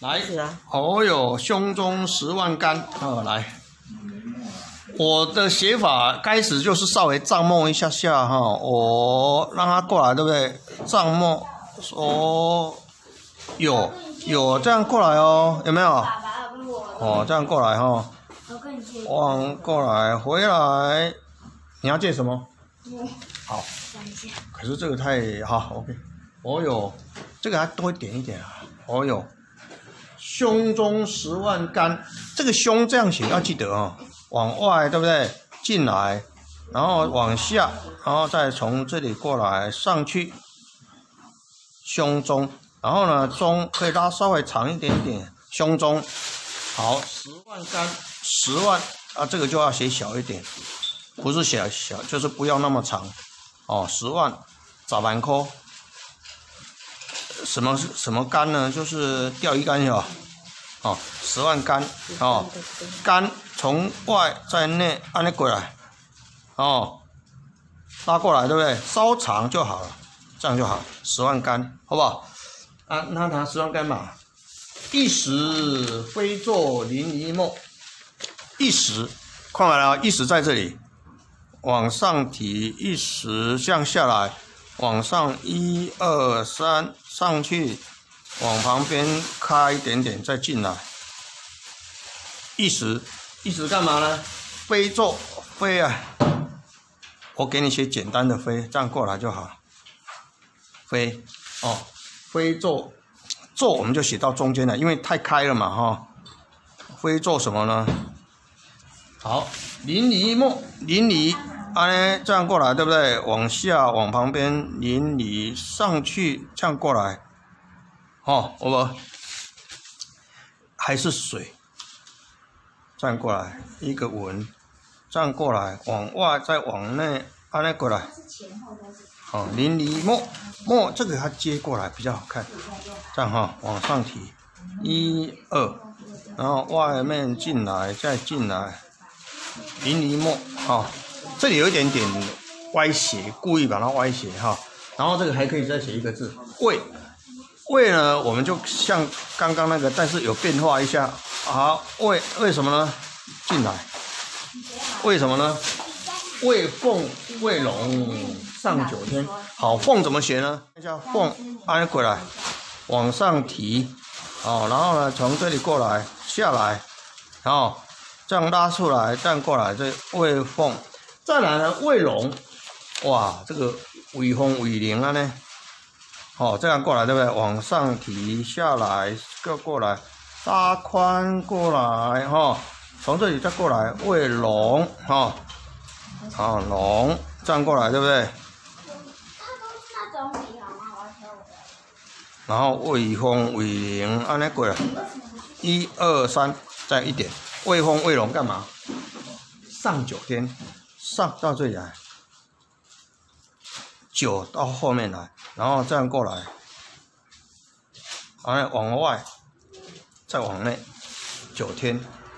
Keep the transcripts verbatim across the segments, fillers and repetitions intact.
来，哦哟，胸中十万干，哦，来，我的写法开始就是稍微胀梦一下下哈，我让它过来，对不对？胀梦，哦，有有这样过来哦，有没有？哦，这样过来哈，往过来回来，你要借什么？好，可是这个太好 ，OK， 哦哟，这个还多一点一点啊，哦哟。胸中十万干，这个胸这样写要记得哦，往外对不对？进来，然后往下，然后再从这里过来上去，胸中，然后呢中可以拉稍微长一点点，胸中，好，十万干，十万啊，这个就要写小一点，不是写小，就是不要那么长，哦，十万，十万块。什么什么竿呢？就是钓鱼竿哟，哦，十万竿哦，竿从外在内按那过来，哦，拉过来对不对？稍长就好了，这样就好，十万竿，好不好？啊，那拿十万竿嘛，一时飞作淋漓梦，一时，看完了，一时在这里，往上提，一时降下来。往上一二三上去，往旁边开一点点，再进来。一时，一时干嘛呢？飞作飞啊！我给你写简单的飞，这样过来就好。飞哦，飞作作我们就写到中间了，因为太开了嘛哈、哦。飞作什么呢？好，淋漓梦，淋漓。啊，这样过来对不对？往下，往旁边淋漓上去，这样过来，哦，我们还是水，这样过来一个纹，这样过来，往外再往内，啊，那过来，哦，淋漓墨墨这个它接过来比较好看，这样哈、哦，往上提，一二，然后外面进来，再进来，淋漓墨，哦。这里有一点点歪斜，故意把它歪斜哈。然后这个还可以再写一个字“为”，为呢，我们就像刚刚那个，但是有变化一下。好，为为什么呢？进来，为什么呢？为凤为龙上九天。好，凤怎么写呢？看一下凤，按过来，往上提，哦，然后呢，从这里过来下来，然后这样拉出来，这样过来，这为凤。再来呢，卫龙，哇，这个威风威灵啊呢，哦，这样过来对不对？往上提下来，又过来，拉宽过来哈、哦，从这里再过来，卫龙哈，好、哦、龙，这样过来对不对？然后威风威灵，按那过来，一二三，再一点，卫风卫龙干嘛？上九天。上到这里来，九到后面来，然后这样过来，然后往外，再往内，九天，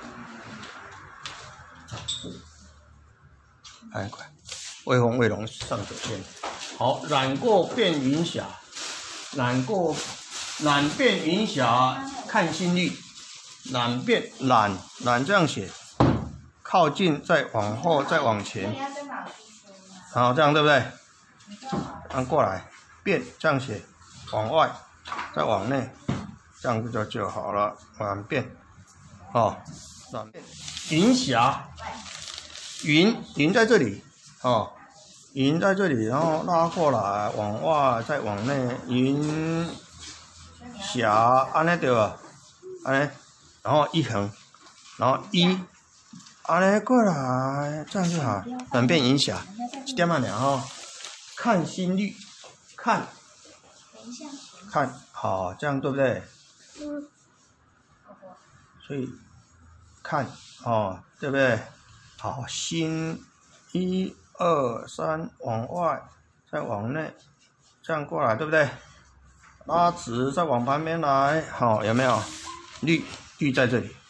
哎，快，卫风卫龙上九天，好，染过变云霞，染过，染变云霞看心率，染变染染这样写。靠近，再往后，再往前，好，这样对不对？这样过来，变这样写，往外，再往内，这样就就好了。转变，哦，转变，云霞，云云在这里，哦，云在这里，然后拉过来，往外，再往内，云霞，安尼对吧？安尼，然后一横，然后一。啊嘞，过来，这样就好。转变影响，一点慢点哈。看心率，看，看好，这样对不对？嗯。所以看哦，对不对？好，心一二三，往外，再往内，这样过来，对不对？拉直，再往旁边来，好，有没有？率率在这里，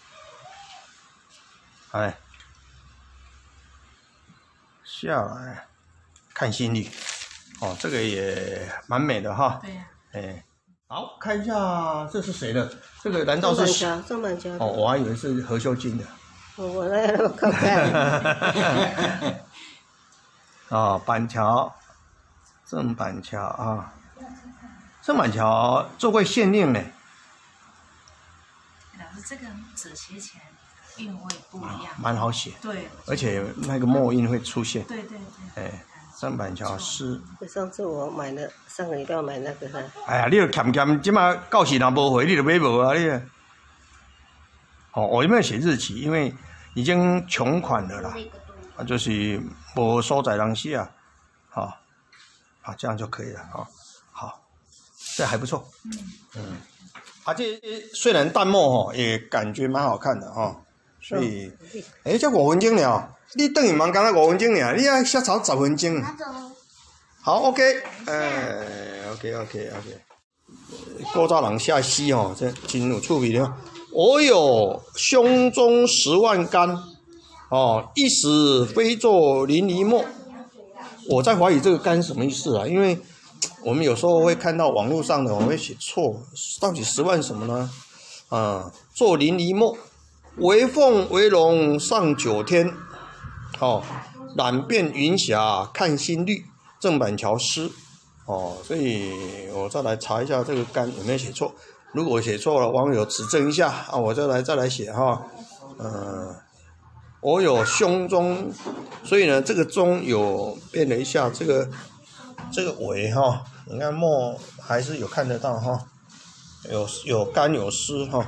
哎。下来看心率，哦，这个也蛮美的哈。对呀、啊。哎，好。 好，看一下这是谁的？这个难道是郑板桥？ 哦，我还以为是何秀晶的。 哦，我那那么靠看。 啊，板桥，郑板桥啊，郑板桥做过县令呢。 老师，这个纸写起来韵味不一样， 蛮好写。 对， 而且那个墨印会出现。 对对对。 哎，郑板桥诗。 上次我买的，上个礼拜买那个哈。 哎呀，你就欠欠，即马到时若无回，你就买无啊你。哦，我有没有写日期？因为已经穷款了啦，啊，就是无所在人写啊，好、哦，啊，这样就可以了啊、哦。好，这还不错。嗯嗯，啊，这虽然淡墨哦，也感觉蛮好看的哈、哦。所以，哎、欸，才五分钟了，你等于忙干了五分钟了，你要写草十分钟。好 ，OK， 哎 ，OK，OK，OK。古早人写诗哦，这真有趣味了。我有胸中十万竿，哦，一时飞作淋漓墨。我在怀疑这个竿什么意思啊？因为我们有时候会看到网络上的，我会写错，到底十万什么呢？啊，作淋漓墨，惟凤惟龙上九天，哦，览遍云霞看新绿，郑板桥诗。哦，所以我再来查一下这个竿有没有写错。如果写错了，网友指正一下啊，我再来再来写哈。呃，我有胸中，所以呢，这个中有变了一下，这个这个尾哈，你看墨还是有看得到哈，有有干有湿哈。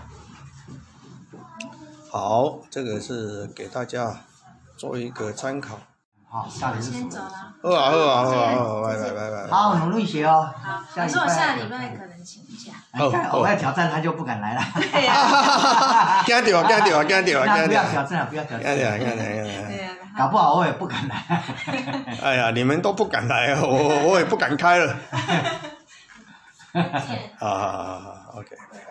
好，这个是给大家做一个参考。 好，下礼先走了。 好啊好啊好啊好啊，拜拜拜拜。 好，努力学哦。 好，可是我下礼拜可能请假。 哦，我要挑战他就不敢来了。 对呀。 惊到啊惊到啊惊到啊惊到！ 不要挑战了，不要挑战。 惊到啊惊到啊惊到啊！ 对呀。 搞不好我也不敢来。 哎呀，你们都不敢来，我我也不敢开了。啊啊 ，OK。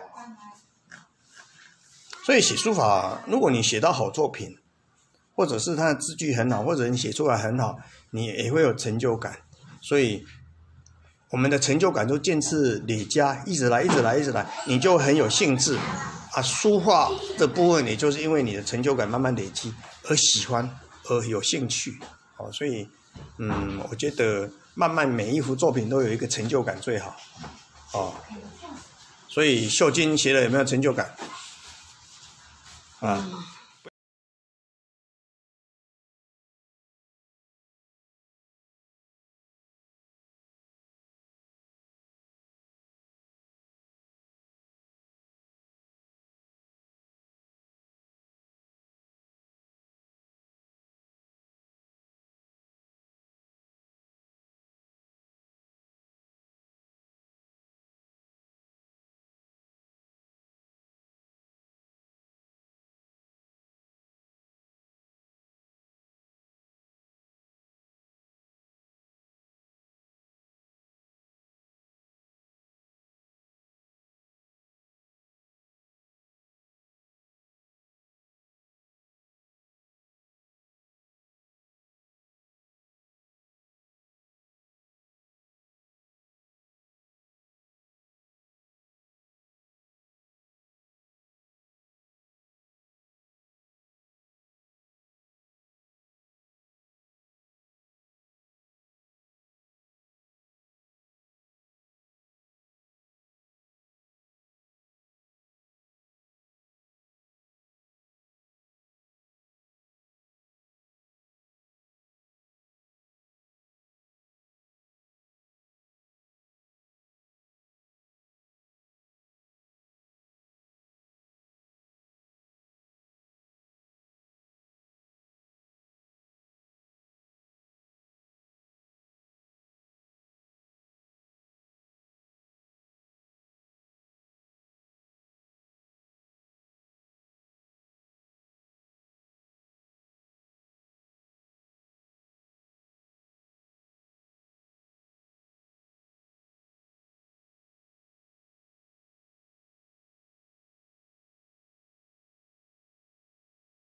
所以写书法，如果你写到好作品，或者是他的字句很好，或者你写出来很好，你也会有成就感。所以我们的成就感都渐次累加，一直来，一直来，一直来，你就很有兴致啊。书画的部分，也就是因为你的成就感慢慢累积而喜欢，而有兴趣。哦，所以嗯，我觉得慢慢每一幅作品都有一个成就感最好。哦，所以秀晶写的有没有成就感？啊。